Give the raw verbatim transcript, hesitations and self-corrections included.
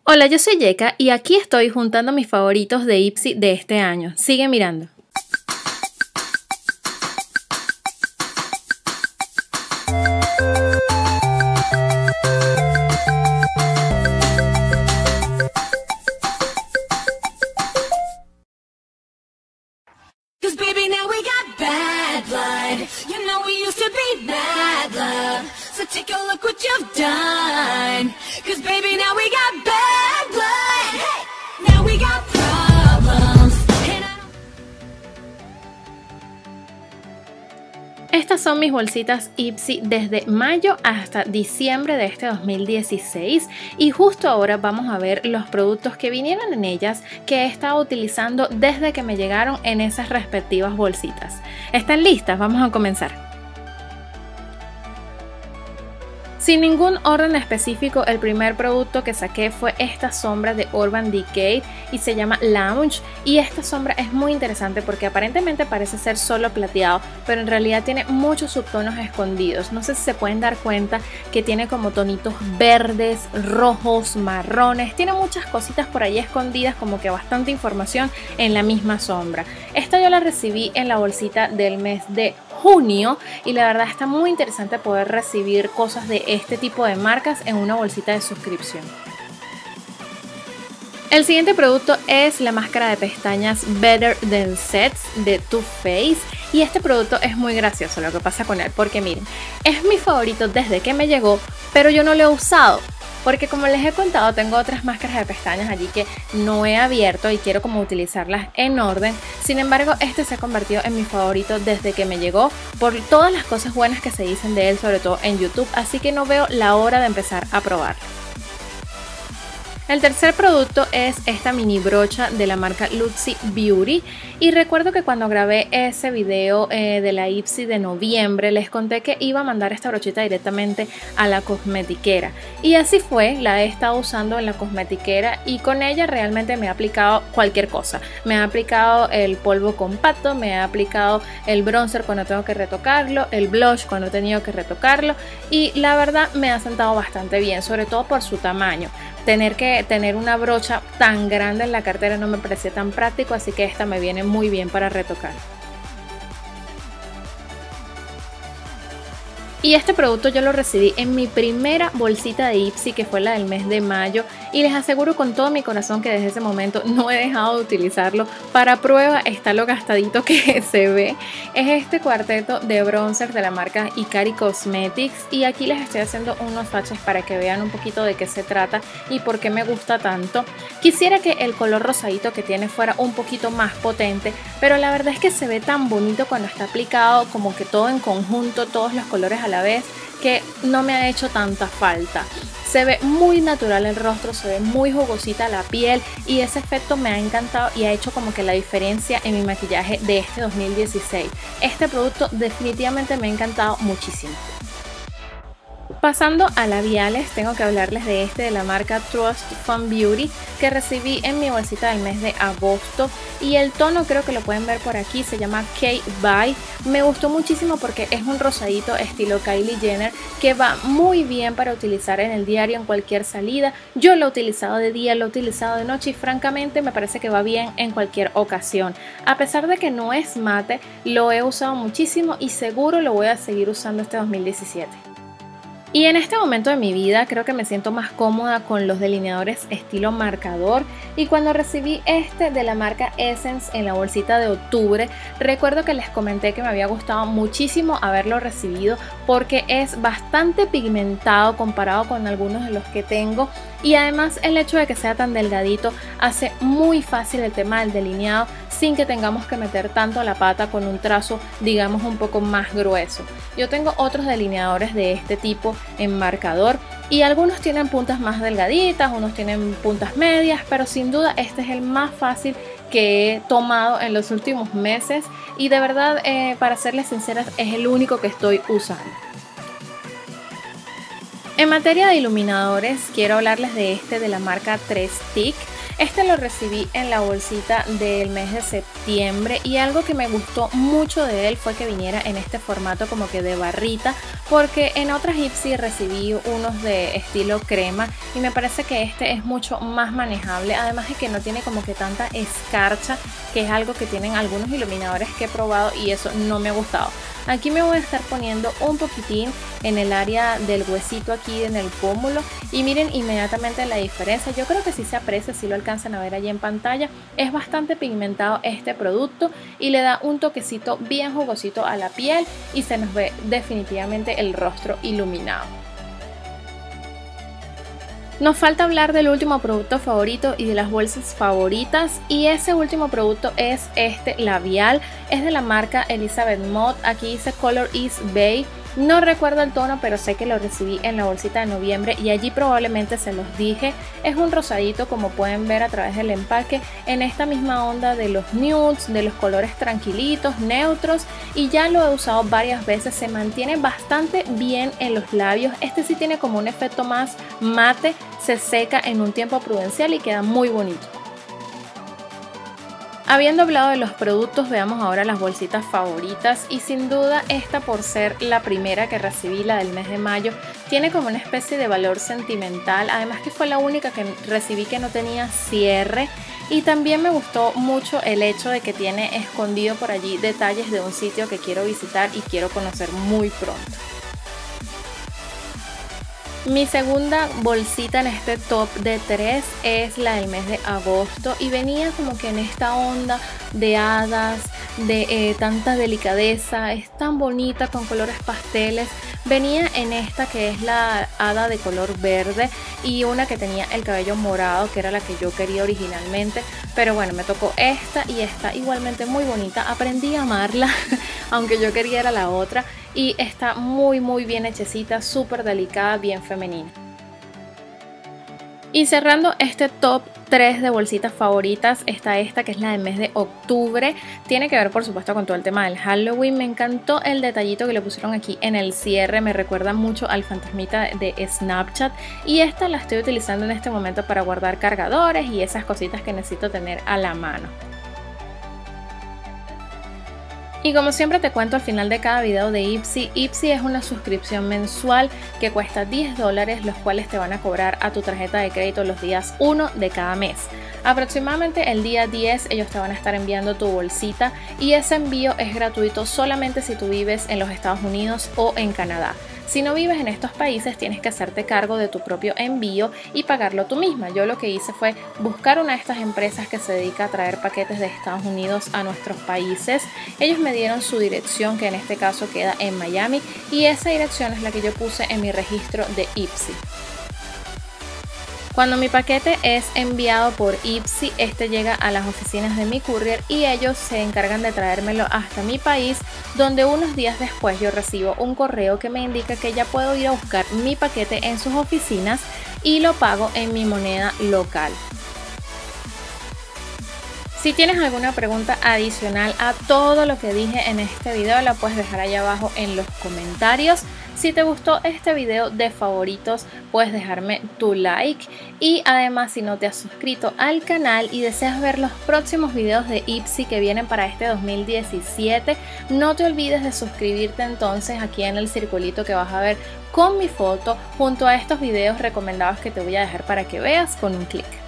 Hola, yo soy Yeka y aquí estoy juntando mis favoritos de Ipsy de este año. Sigue mirando. Estas son mis bolsitas Ipsy desde mayo hasta diciembre de este dos mil dieciséis y justo ahora vamos a ver los productos que vinieron en ellas que he estado utilizando desde que me llegaron en esas respectivas bolsitas. ¿Están listas? Vamos a comenzar. Sin ningún orden específico, el primer producto que saqué fue esta sombra de Urban Decay y se llama Lounge, y esta sombra es muy interesante porque aparentemente parece ser solo plateado, pero en realidad tiene muchos subtonos escondidos. No sé si se pueden dar cuenta que tiene como tonitos verdes, rojos, marrones, tiene muchas cositas por ahí escondidas, como que bastante información en la misma sombra. Esta yo la recibí en la bolsita del mes de junio y la verdad está muy interesante poder recibir cosas de este tipo de marcas en una bolsita de suscripción. El siguiente producto es la máscara de pestañas Better Than Sets de Too Faced y este producto es muy gracioso lo que pasa con él porque miren, es mi favorito desde que me llegó, pero yo no lo he usado. Porque como les he contado, tengo otras máscaras de pestañas allí que no he abierto y quiero como utilizarlas en orden. Sin embargo, este se ha convertido en mi favorito desde que me llegó por todas las cosas buenas que se dicen de él, sobre todo en YouTube. Así que no veo la hora de empezar a probarlo. El tercer producto es esta mini brocha de la marca Luxy Beauty y recuerdo que cuando grabé ese video eh, de la Ipsy de noviembre les conté que iba a mandar esta brochita directamente a la cosmetiquera y así fue, la he estado usando en la cosmetiquera y con ella realmente me he aplicado cualquier cosa. Me ha aplicado el polvo compacto, me ha aplicado el bronzer cuando tengo que retocarlo, el blush cuando he tenido que retocarlo y la verdad me ha sentado bastante bien, sobre todo por su tamaño. Tener que tener una brocha tan grande en la cartera no me parece tan práctico, así que esta me viene muy bien para retocar. Y este producto yo lo recibí en mi primera bolsita de Ipsy, que fue la del mes de mayo, y les aseguro con todo mi corazón que desde ese momento no he dejado de utilizarlo. Para prueba está lo gastadito que se ve. Es este cuarteto de bronzer de la marca Ikari Cosmetics y aquí les estoy haciendo unos swatches para que vean un poquito de qué se trata y por qué me gusta tanto. Quisiera que el color rosadito que tiene fuera un poquito más potente, pero la verdad es que se ve tan bonito cuando está aplicado, como que todo en conjunto, todos los colores a la vez, que no me ha hecho tanta falta. Se ve muy natural el rostro, se ve muy jugosita la piel y ese efecto me ha encantado y ha hecho como que la diferencia en mi maquillaje de este dos mil dieciséis. Este producto definitivamente me ha encantado muchísimo. Pasando a labiales, tengo que hablarles de este de la marca Trust Fun Beauty que recibí en mi bolsita del mes de agosto y el tono creo que lo pueden ver por aquí, se llama K-By. Me gustó muchísimo porque es un rosadito estilo Kylie Jenner que va muy bien para utilizar en el diario en cualquier salida. Yo lo he utilizado de día, lo he utilizado de noche y francamente me parece que va bien en cualquier ocasión. A pesar de que no es mate, lo he usado muchísimo y seguro lo voy a seguir usando este dos mil diecisiete. Y en este momento de mi vida creo que me siento más cómoda con los delineadores estilo marcador y cuando recibí este de la marca Essence en la bolsita de octubre, recuerdo que les comenté que me había gustado muchísimo haberlo recibido porque es bastante pigmentado comparado con algunos de los que tengo y además el hecho de que sea tan delgadito hace muy fácil el tema del delineado sin que tengamos que meter tanto la pata con un trazo digamos un poco más grueso. Yo tengo otros delineadores de este tipo en marcador y algunos tienen puntas más delgaditas, unos tienen puntas medias, pero sin duda este es el más fácil que he tomado en los últimos meses y de verdad eh, para serles sinceras es el único que estoy usando. En materia de iluminadores quiero hablarles de este de la marca tres Stick. Este lo recibí en la bolsita del mes de septiembre y algo que me gustó mucho de él fue que viniera en este formato como que de barrita porque en otras Ipsy recibí unos de estilo crema y me parece que este es mucho más manejable, además de que no tiene como que tanta escarcha, que es algo que tienen algunos iluminadores que he probado y eso no me ha gustado. Aquí me voy a estar poniendo un poquitín en el área del huesito aquí en el pómulo y miren inmediatamente la diferencia. Yo creo que sí se aprecia, si lo alcanzan a ver allí en pantalla. Es bastante pigmentado este producto y le da un toquecito bien jugosito a la piel y se nos ve definitivamente el rostro iluminado. Nos falta hablar del último producto favorito y de las bolsas favoritas, y ese último producto es este labial. Es de la marca Elizabeth Mott, aquí dice Color is Bay. No recuerdo el tono, pero sé que lo recibí en la bolsita de noviembre y allí probablemente se los dije. Es un rosadito, como pueden ver a través del empaque, en esta misma onda de los nudes, de los colores tranquilitos, neutros, y ya lo he usado varias veces. Se mantiene bastante bien en los labios. Este sí tiene como un efecto más mate, se seca en un tiempo prudencial y queda muy bonito. Habiendo hablado de los productos, veamos ahora las bolsitas favoritas, y sin duda esta, por ser la primera que recibí, la del mes de mayo, tiene como una especie de valor sentimental, además que fue la única que recibí que no tenía cierre, y también me gustó mucho el hecho de que tiene escondido por allí detalles de un sitio que quiero visitar y quiero conocer muy pronto. Mi segunda bolsita en este top de tres es la del mes de agosto y venía como que en esta onda de hadas, de eh, tanta delicadeza, es tan bonita con colores pasteles. Venía en esta que es la hada de color verde y una que tenía el cabello morado, que era la que yo quería originalmente, pero bueno, me tocó esta y está igualmente muy bonita. Aprendí a amarla, aunque yo quería era la otra, y está muy muy bien hechecita, súper delicada, bien femenina. Y cerrando este top tres de bolsitas favoritas está esta, que es la del mes de octubre. Tiene que ver por supuesto con todo el tema del Halloween. Me encantó el detallito que le pusieron aquí en el cierre, me recuerda mucho al fantasmita de Snapchat, y esta la estoy utilizando en este momento para guardar cargadores y esas cositas que necesito tener a la mano. Y como siempre te cuento al final de cada video de Ipsy, Ipsy es una suscripción mensual que cuesta diez dólares, los cuales te van a cobrar a tu tarjeta de crédito los días uno de cada mes. Aproximadamente el día diez ellos te van a estar enviando tu bolsita, y ese envío es gratuito solamente si tú vives en los Estados Unidos o en Canadá. Si no vives en estos países, tienes que hacerte cargo de tu propio envío y pagarlo tú misma. Yo lo que hice fue buscar una de estas empresas que se dedica a traer paquetes de Estados Unidos a nuestros países. Ellos me dieron su dirección, que en este caso queda en Miami, y esa dirección es la que yo puse en mi registro de Ipsy. Cuando mi paquete es enviado por Ipsy, este llega a las oficinas de mi courier y ellos se encargan de traérmelo hasta mi país, donde unos días después yo recibo un correo que me indica que ya puedo ir a buscar mi paquete en sus oficinas y lo pago en mi moneda local. Si tienes alguna pregunta adicional a todo lo que dije en este video, la puedes dejar ahí abajo en los comentarios. Si te gustó este video de favoritos, puedes dejarme tu like, y además si no te has suscrito al canal y deseas ver los próximos videos de Ipsy que vienen para este dos mil diecisiete, no te olvides de suscribirte entonces aquí en el circulito que vas a ver con mi foto junto a estos videos recomendados que te voy a dejar para que veas con un clic.